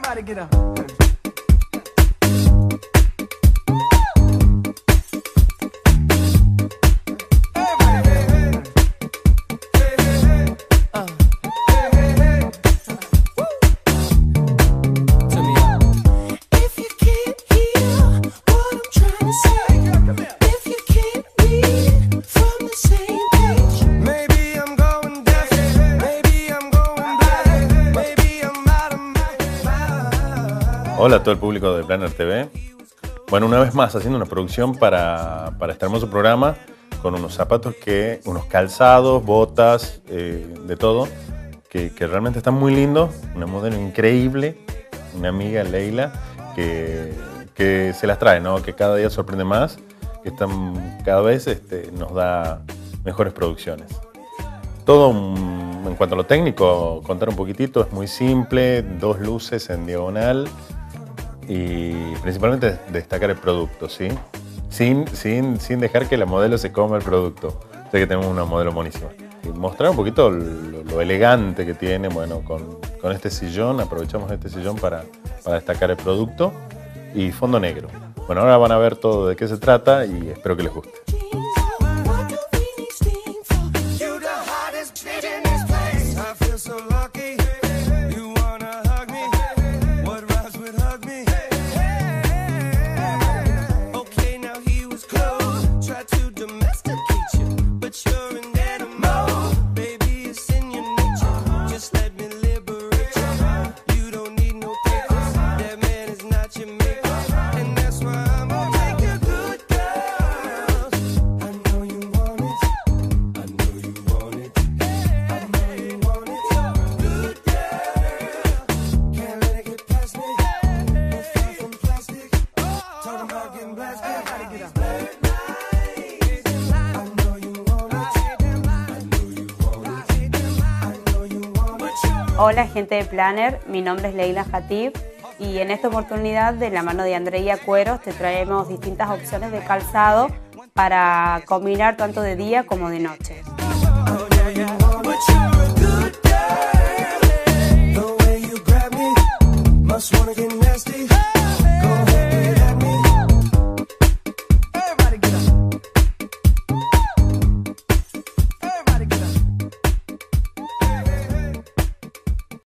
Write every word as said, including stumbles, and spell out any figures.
Everybody get up. Hola a todo el público de Planner T V. Bueno, una vez más haciendo una producción para, para este hermoso programa con unos zapatos, que, unos calzados, botas, eh, de todo, que, que realmente están muy lindos. Una modelo increíble, una amiga, Leila, que, que se las trae, ¿no? Que cada día sorprende más, que están, cada vez este, nos da mejores producciones. Todo un, en cuanto a lo técnico, contar un poquitito, es muy simple, dos luces en diagonal. Y principalmente destacar el producto, ¿sí? Sin, sin, sin dejar que la modelo se coma el producto. Sé que tenemos una modelo buenísima. Y mostrar un poquito lo, lo elegante que tiene. Bueno, con, con este sillón, aprovechamos este sillón para, para destacar el producto. Y fondo negro. Bueno, ahora van a ver todo de qué se trata y espero que les guste. Hola gente de Planner, mi nombre es Leila Hatib y en esta oportunidad, de la mano de Andrea Cueros, te traemos distintas opciones de calzado para combinar tanto de día como de noche. Must wanna